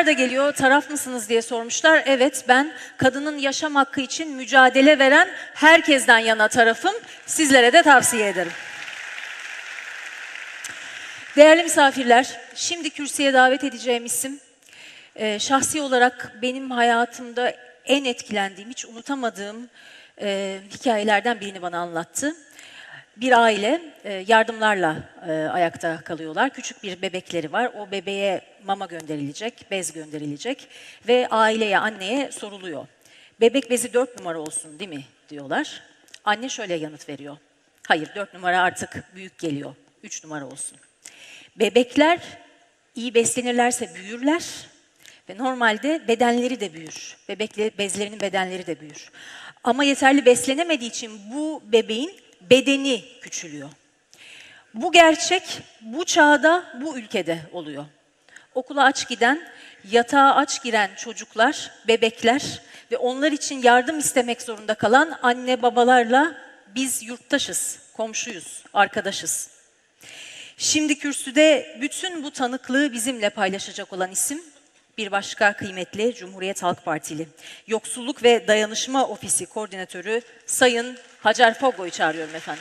kadınlar da geliyor, taraf mısınız diye sormuşlar. Evet, ben kadının yaşam hakkı için mücadele veren herkesten yana tarafım. Sizlere de tavsiye ederim. Değerli misafirler, şimdi kürsüye davet edeceğim isim, şahsi olarak benim hayatımda en etkilendiğim, hiç unutamadığım hikayelerden birini bana anlattı. Bir aile yardımlarla ayakta kalıyorlar. Küçük bir bebekleri var. O bebeğe mama gönderilecek, bez gönderilecek ve aileye, anneye soruluyor. Bebek bezi 4 numara olsun değil mi diyorlar. Anne şöyle yanıt veriyor. Hayır, 4 numara artık büyük geliyor. 3 numara olsun. Bebekler iyi beslenirlerse büyürler ve normalde bedenleri de büyür. Bezlerinin bedenleri de büyür. Ama yeterli beslenemediği için bu bebeğin bedeni küçülüyor. Bu gerçek bu çağda, bu ülkede oluyor. Okula aç giden, yatağa aç giren çocuklar, bebekler ve onlar için yardım istemek zorunda kalan anne babalarla biz yurttaşız, komşuyuz, arkadaşız. Şimdi kürsüde bütün bu tanıklığı bizimle paylaşacak olan isim, bir başka kıymetli Cumhuriyet Halk Partili, Yoksulluk ve Dayanışma Ofisi Koordinatörü Sayın Hacer Foggo'yu çağırıyorum efendim.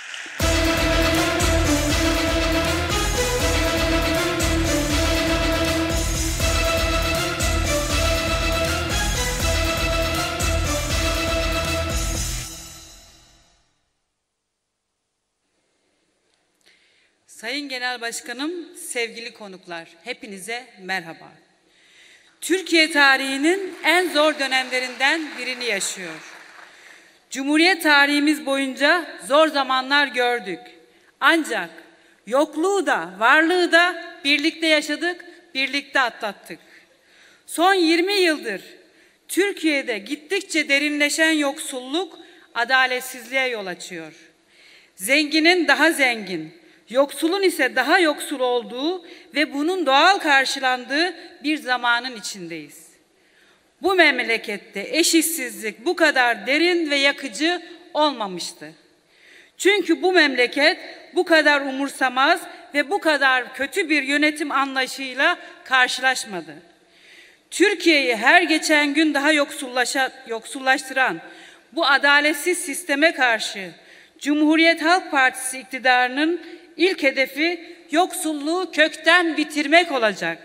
Sayın Genel Başkanım, sevgili konuklar, hepinize merhaba. Türkiye tarihinin en zor dönemlerinden birini yaşıyor. Cumhuriyet tarihimiz boyunca zor zamanlar gördük. Ancak yokluğu da, varlığı da birlikte yaşadık, birlikte atlattık. Son 20 yıldır Türkiye'de gittikçe derinleşen yoksulluk adaletsizliğe yol açıyor. Zenginin daha zengin, yoksulun ise daha yoksul olduğu ve bunun doğal karşılandığı bir zamanın içindeyiz. Bu memlekette eşitsizlik bu kadar derin ve yakıcı olmamıştı. Çünkü bu memleket bu kadar umursamaz ve bu kadar kötü bir yönetim anlayışıyla karşılaşmadı. Türkiye'yi her geçen gün daha yoksullaştıran bu adaletsiz sisteme karşı Cumhuriyet Halk Partisi iktidarının ilk hedefi yoksulluğu kökten bitirmek olacak.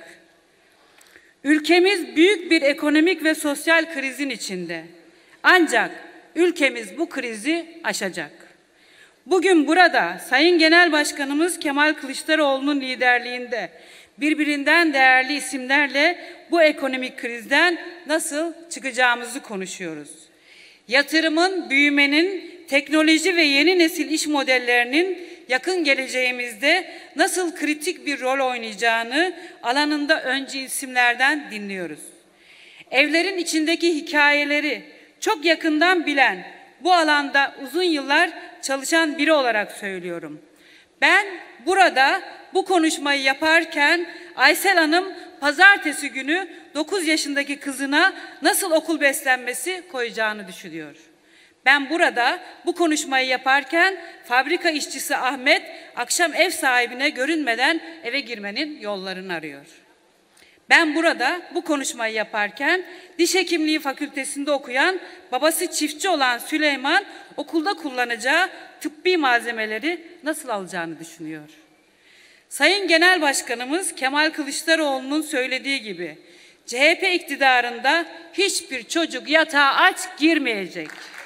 Ülkemiz büyük bir ekonomik ve sosyal krizin içinde. Ancak ülkemiz bu krizi aşacak. Bugün burada Sayın Genel Başkanımız Kemal Kılıçdaroğlu'nun liderliğinde birbirinden değerli isimlerle bu ekonomik krizden nasıl çıkacağımızı konuşuyoruz. Yatırımın, büyümenin, teknoloji ve yeni nesil iş modellerinin yakın geleceğimizde nasıl kritik bir rol oynayacağını alanında öncü isimlerden dinliyoruz. Evlerin içindeki hikayeleri çok yakından bilen, bu alanda uzun yıllar çalışan biri olarak söylüyorum. Ben burada bu konuşmayı yaparken Aysel Hanım pazartesi günü 9 yaşındaki kızına nasıl okul beslenmesi koyacağını düşünüyor. Ben burada bu konuşmayı yaparken fabrika işçisi Ahmet akşam ev sahibine görünmeden eve girmenin yollarını arıyor. Ben burada bu konuşmayı yaparken Diş Hekimliği Fakültesinde okuyan, babası çiftçi olan Süleyman okulda kullanacağı tıbbi malzemeleri nasıl alacağını düşünüyor. Sayın Genel Başkanımız Kemal Kılıçdaroğlu'nun söylediği gibi CHP iktidarında hiçbir çocuk yatağa aç girmeyecek.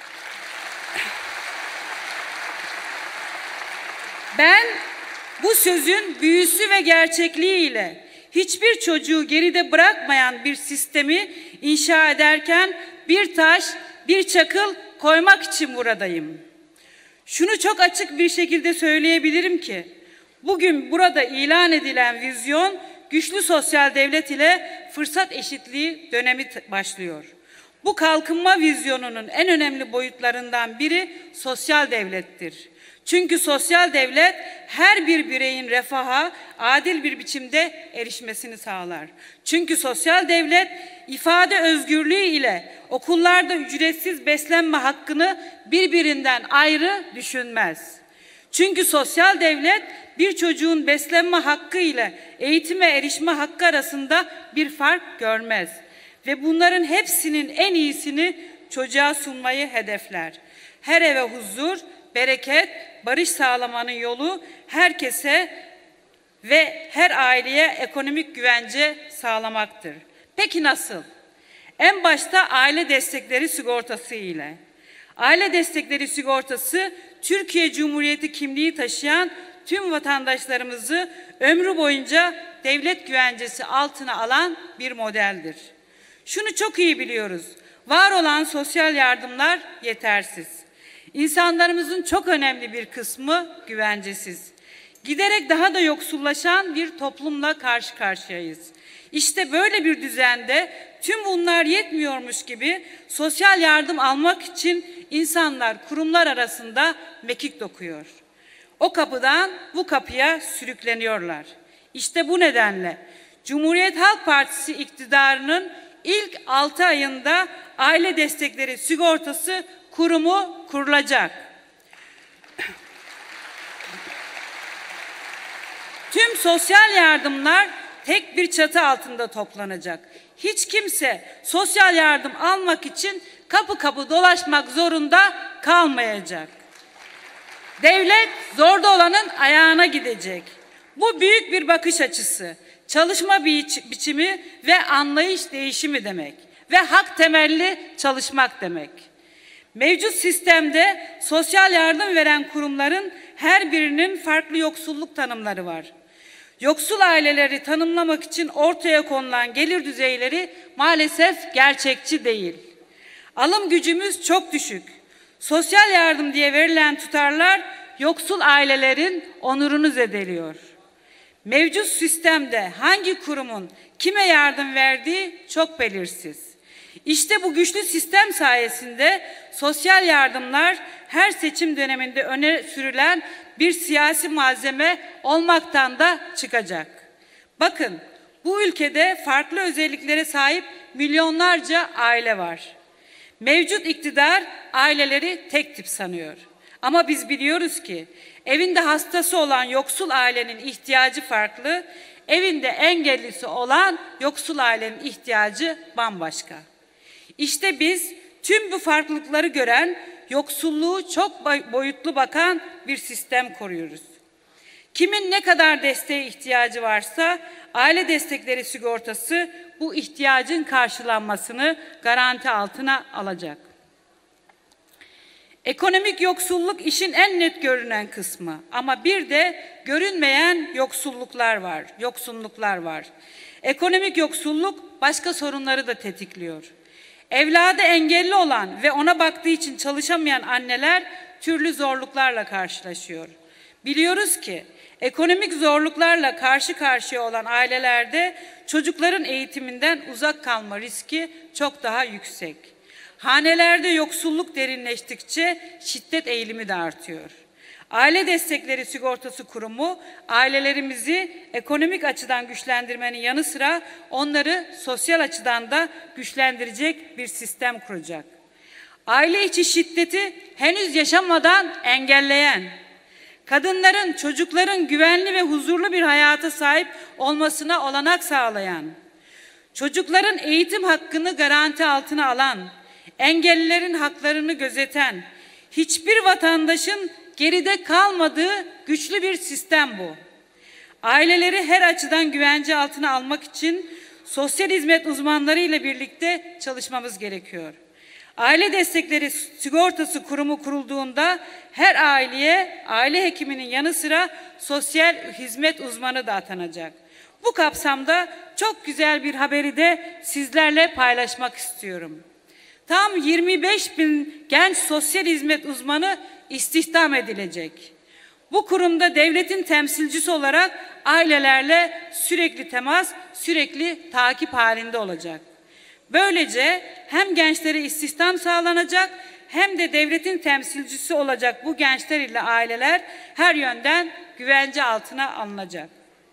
Ben bu sözün büyüsü ve gerçekliğiyle hiçbir çocuğu geride bırakmayan bir sistemi inşa ederken bir taş, bir çakıl koymak için buradayım. Şunu çok açık bir şekilde söyleyebilirim ki, bugün burada ilan edilen vizyon, güçlü sosyal devlet ile fırsat eşitliği dönemi başlıyor. Bu kalkınma vizyonunun en önemli boyutlarından biri sosyal devlettir. Çünkü sosyal devlet her bir bireyin refaha adil bir biçimde erişmesini sağlar. Çünkü sosyal devlet ifade özgürlüğü ile okullarda ücretsiz beslenme hakkını birbirinden ayrı düşünmez. Çünkü sosyal devlet bir çocuğun beslenme hakkı ile eğitime erişme hakkı arasında bir fark görmez ve bunların hepsinin en iyisini çocuğa sunmayı hedefler. Her eve huzur, bereket, barış sağlamanın yolu herkese ve her aileye ekonomik güvence sağlamaktır. Peki nasıl? En başta aile destekleri sigortası ile. Aile destekleri sigortası, Türkiye Cumhuriyeti kimliği taşıyan tüm vatandaşlarımızı ömrü boyunca devlet güvencesi altına alan bir modeldir. Şunu çok iyi biliyoruz, var olan sosyal yardımlar yetersiz. İnsanlarımızın çok önemli bir kısmı güvencesiz. Giderek daha da yoksullaşan bir toplumla karşı karşıyayız. İşte böyle bir düzende tüm bunlar yetmiyormuş gibi sosyal yardım almak için insanlar kurumlar arasında mekik dokuyor. O kapıdan bu kapıya sürükleniyorlar. İşte bu nedenle Cumhuriyet Halk Partisi iktidarının ilk 6 ayında aile destekleri sigortası kurumu kurulacak. Tüm sosyal yardımlar tek bir çatı altında toplanacak. Hiç kimse sosyal yardım almak için kapı kapı dolaşmak zorunda kalmayacak. Devlet zorda olanın ayağına gidecek. Bu büyük bir bakış açısı, çalışma biçimi ve anlayış değişimi demek ve hak temelli çalışmak demek. Mevcut sistemde sosyal yardım veren kurumların her birinin farklı yoksulluk tanımları var. Yoksul aileleri tanımlamak için ortaya konulan gelir düzeyleri maalesef gerçekçi değil. Alım gücümüz çok düşük. Sosyal yardım diye verilen tutarlar yoksul ailelerin onurunu zedeliyor. Mevcut sistemde hangi kurumun kime yardım verdiği çok belirsiz. İşte bu güçlü sistem sayesinde sosyal yardımlar her seçim döneminde öne sürülen bir siyasi malzeme olmaktan da çıkacak. Bakın, bu ülkede farklı özelliklere sahip milyonlarca aile var. Mevcut iktidar aileleri tek tip sanıyor. Ama biz biliyoruz ki evinde hastası olan yoksul ailenin ihtiyacı farklı, evinde engellisi olan yoksul ailenin ihtiyacı bambaşka. İşte biz tüm bu farklılıkları gören, yoksulluğu çok boyutlu bakan bir sistem kuruyoruz. Kimin ne kadar desteğe ihtiyacı varsa aile destekleri sigortası bu ihtiyacın karşılanmasını garanti altına alacak. Ekonomik yoksulluk işin en net görünen kısmı ama bir de görünmeyen yoksulluklar var. Ekonomik yoksulluk başka sorunları da tetikliyor. Evladı engelli olan ve ona baktığı için çalışamayan anneler türlü zorluklarla karşılaşıyor. Biliyoruz ki ekonomik zorluklarla karşı karşıya olan ailelerde çocukların eğitiminden uzak kalma riski çok daha yüksek. Hanelerde yoksulluk derinleştikçe şiddet eğilimi de artıyor. Aile Destekleri Sigortası Kurumu ailelerimizi ekonomik açıdan güçlendirmenin yanı sıra onları sosyal açıdan da güçlendirecek bir sistem kuracak. Aile içi şiddeti henüz yaşamadan engelleyen, kadınların, çocukların güvenli ve huzurlu bir hayata sahip olmasına olanak sağlayan, çocukların eğitim hakkını garanti altına alan, engellilerin haklarını gözeten, hiçbir vatandaşın geride kalmadığı güçlü bir sistem bu. Aileleri her açıdan güvence altına almak için sosyal hizmet uzmanları ile birlikte çalışmamız gerekiyor. Aile Destekleri Sigortası Kurumu kurulduğunda her aileye aile hekiminin yanı sıra sosyal hizmet uzmanı da atanacak. Bu kapsamda çok güzel bir haberi de sizlerle paylaşmak istiyorum. Tam 25.000 genç sosyal hizmet uzmanı istihdam edilecek. Bu kurumda devletin temsilcisi olarak ailelerle sürekli temas, sürekli takip halinde olacak. Böylece hem gençlere istihdam sağlanacak hem de devletin temsilcisi olacak bu gençler ile aileler her yönden güvence altına alınacak.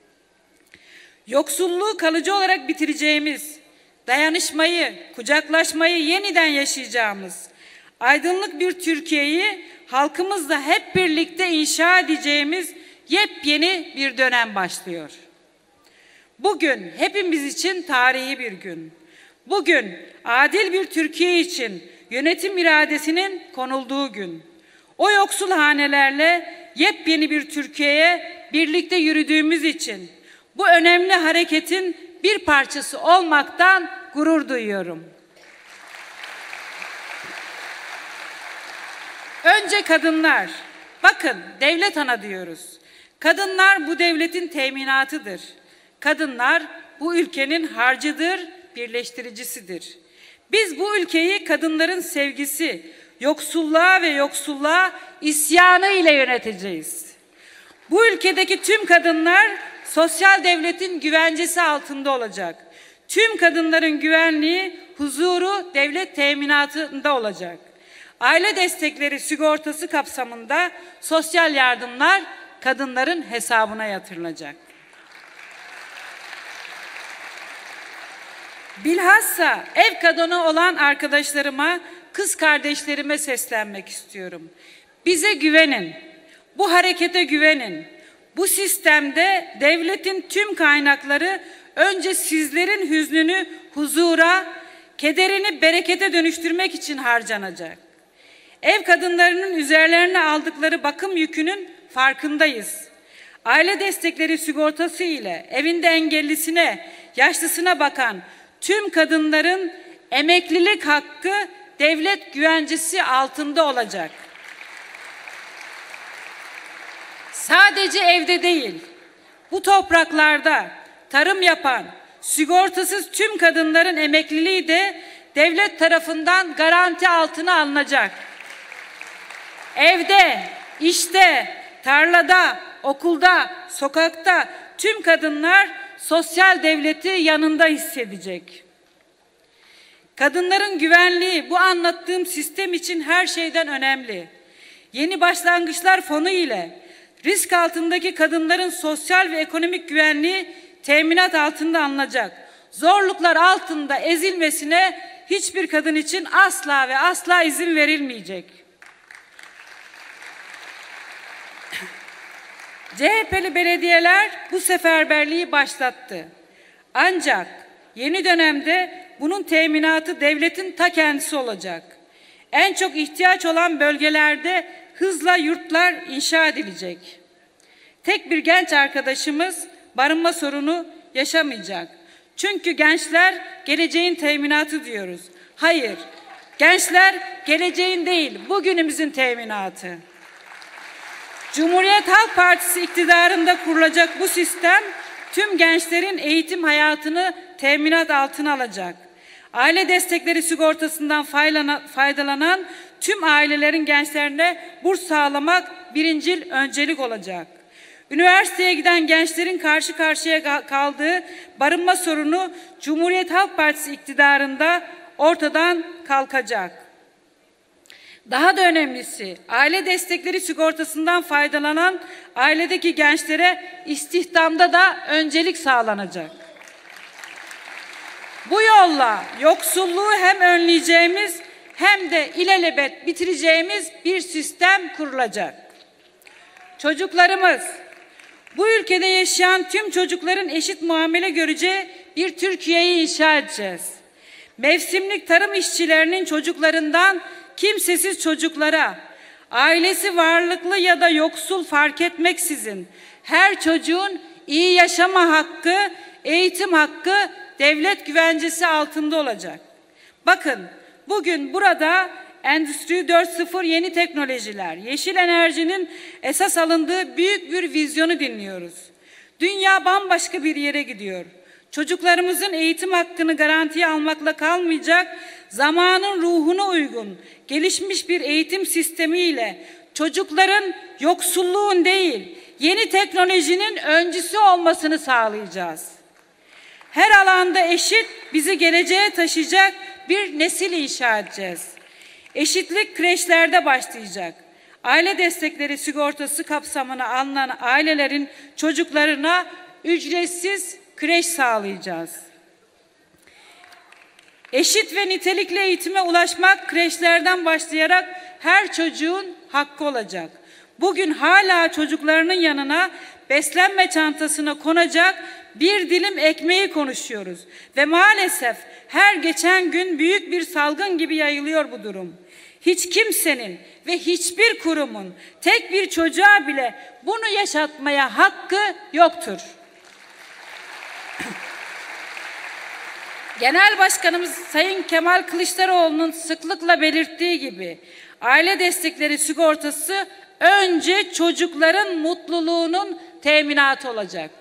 Yoksulluğu kalıcı olarak bitireceğimiz, dayanışmayı, kucaklaşmayı yeniden yaşayacağımız, aydınlık bir Türkiye'yi halkımızla hep birlikte inşa edeceğimiz yepyeni bir dönem başlıyor. Bugün hepimiz için tarihi bir gün. Bugün adil bir Türkiye için yönetim iradesinin konulduğu gün. O yoksul hanelerle yepyeni bir Türkiye'ye birlikte yürüdüğümüz için bu önemli hareketin bir parçası olmaktan gurur duyuyorum. Önce kadınlar. Bakın, devlet ana diyoruz. Kadınlar bu devletin teminatıdır. Kadınlar bu ülkenin harcıdır, birleştiricisidir. Biz bu ülkeyi kadınların sevgisi, yoksulluğa isyanı ile yöneteceğiz. Bu ülkedeki tüm kadınlar sosyal devletin güvencesi altında olacak. Tüm kadınların güvenliği, huzuru devlet teminatında olacak. Aile destekleri sigortası kapsamında sosyal yardımlar kadınların hesabına yatırılacak. Bilhassa ev kadını olan arkadaşlarıma, kız kardeşlerime seslenmek istiyorum. Bize güvenin, bu harekete güvenin. Bu sistemde devletin tüm kaynakları önce sizlerin hüznünü huzura, kederini berekete dönüştürmek için harcanacak. Ev kadınlarının üzerlerine aldıkları bakım yükünün farkındayız. Aile destekleri sigortası ile evinde engellisine, yaşlısına bakan tüm kadınların emeklilik hakkı devlet güvencesi altında olacak. Sadece evde değil, bu topraklarda tarım yapan, sigortasız tüm kadınların emekliliği de devlet tarafından garanti altına alınacak. Evde, işte, tarlada, okulda, sokakta tüm kadınlar sosyal devleti yanında hissedecek. Kadınların güvenliği bu anlattığım sistem için her şeyden önemli. Yeni Başlangıçlar Fonu ile risk altındaki kadınların sosyal ve ekonomik güvenliği teminat altında alınacak. Zorluklar altında ezilmesine hiçbir kadın için asla ve asla izin verilmeyecek. CHP'li belediyeler bu seferberliği başlattı. Ancak yeni dönemde bunun teminatı devletin ta kendisi olacak. En çok ihtiyaç olan bölgelerde hızla yurtlar inşa edilecek. Tek bir genç arkadaşımız barınma sorunu yaşamayacak. Çünkü gençler geleceğin teminatı diyoruz. Hayır, gençler geleceğin değil, bugünümüzün teminatı. Cumhuriyet Halk Partisi iktidarında kurulacak bu sistem tüm gençlerin eğitim hayatını teminat altına alacak. Aile destekleri sigortasından faydalanan tüm ailelerin gençlerine burs sağlamak birincil öncelik olacak. Üniversiteye giden gençlerin karşı karşıya kaldığı barınma sorunu Cumhuriyet Halk Partisi iktidarında ortadan kalkacak. Daha da önemlisi, aile destekleri sigortasından faydalanan ailedeki gençlere istihdamda da öncelik sağlanacak. Bu yolla yoksulluğu hem önleyeceğimiz hem de ilelebet bitireceğimiz bir sistem kurulacak. Çocuklarımız, bu ülkede yaşayan tüm çocukların eşit muamele göreceği bir Türkiye'yi inşa edeceğiz. Mevsimlik tarım işçilerinin çocuklarından kimsesiz çocuklara, ailesi varlıklı ya da yoksul fark etmeksizin her çocuğun iyi yaşama hakkı, eğitim hakkı devlet güvencesi altında olacak. Bakın, bugün burada Endüstri 4.0 yeni teknolojiler, yeşil enerjinin esas alındığı büyük bir vizyonu dinliyoruz. Dünya bambaşka bir yere gidiyor. Çocuklarımızın eğitim hakkını garantiye almakla kalmayacak, zamanın ruhuna uygun, gelişmiş bir eğitim sistemiyle çocukların yoksulluğun değil, yeni teknolojinin öncüsü olmasını sağlayacağız. Her alanda eşit, bizi geleceğe taşıyacak bir nesil inşa edeceğiz. Eşitlik kreşlerde başlayacak. Aile destekleri sigortası kapsamına alınan ailelerin çocuklarına ücretsiz kreş sağlayacağız. Eşit ve nitelikli eğitime ulaşmak kreşlerden başlayarak her çocuğun hakkı olacak. Bugün hala çocuklarının yanına beslenme çantasına konacak bir dilim ekmeği konuşuyoruz. Ve maalesef her geçen gün büyük bir salgın gibi yayılıyor bu durum. Hiç kimsenin ve hiçbir kurumun tek bir çocuğa bile bunu yaşatmaya hakkı yoktur. Genel Başkanımız Sayın Kemal Kılıçdaroğlu'nun sıklıkla belirttiği gibi aile destekleri sigortası önce çocukların mutluluğunun teminatı olacak.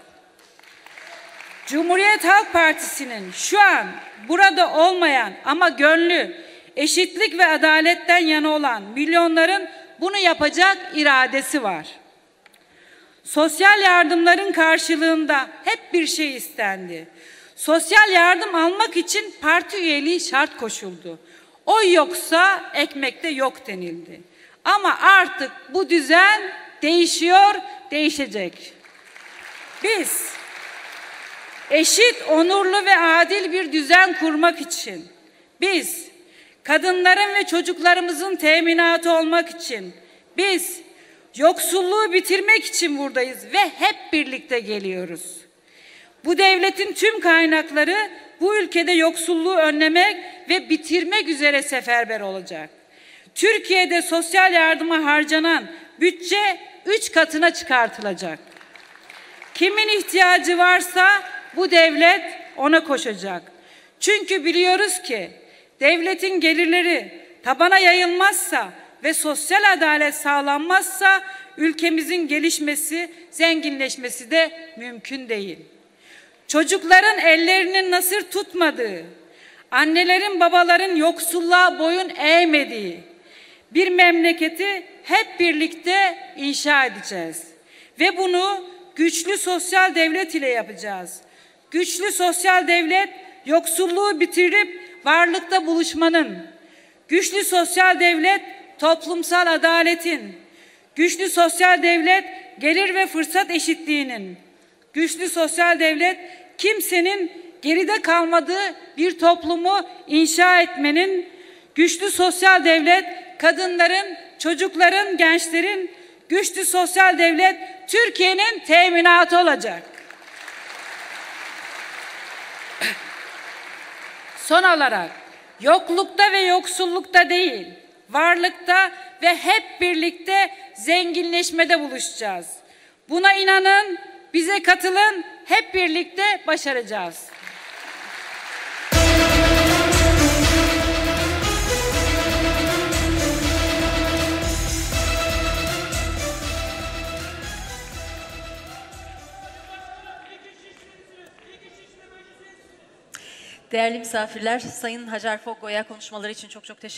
Cumhuriyet Halk Partisi'nin şu an burada olmayan ama gönlü eşitlik ve adaletten yana olan milyonların bunu yapacak iradesi var. Sosyal yardımların karşılığında hep bir şey istendi. Sosyal yardım almak için parti üyeliği şart koşuldu. Oy yoksa ekmek de yok denildi. Ama artık bu düzen değişiyor, değişecek. Biz eşit, onurlu ve adil bir düzen kurmak için, biz kadınların ve çocuklarımızın teminatı olmak için, biz yoksulluğu bitirmek için buradayız ve hep birlikte geliyoruz. Bu devletin tüm kaynakları bu ülkede yoksulluğu önlemek ve bitirmek üzere seferber olacak. Türkiye'de sosyal yardıma harcanan bütçe 3 katına çıkartılacak. Kimin ihtiyacı varsa bu devlet ona koşacak. Çünkü biliyoruz ki devletin gelirleri tabana yayılmazsa ve sosyal adalet sağlanmazsa ülkemizin gelişmesi, zenginleşmesi de mümkün değil. Çocukların ellerinin nasır tutmadığı, annelerin babaların yoksulluğa boyun eğmediği bir memleketi hep birlikte inşa edeceğiz. Ve bunu güçlü sosyal devlet ile yapacağız. Güçlü sosyal devlet yoksulluğu bitirip varlıkta buluşmanın, güçlü sosyal devlet toplumsal adaletin, güçlü sosyal devlet gelir ve fırsat eşitliğinin, güçlü sosyal devlet kimsenin geride kalmadığı bir toplumu inşa etmenin, güçlü sosyal devlet kadınların, çocukların, gençlerin, güçlü sosyal devlet Türkiye'nin teminatı olacak. Son olarak yoklukta ve yoksullukta değil, varlıkta ve hep birlikte zenginleşmede buluşacağız. Buna inanın, bize katılın, hep birlikte başaracağız. Değerli misafirler, Sayın Hacer Foggo'ya konuşmaları için çok teşekkür ederim.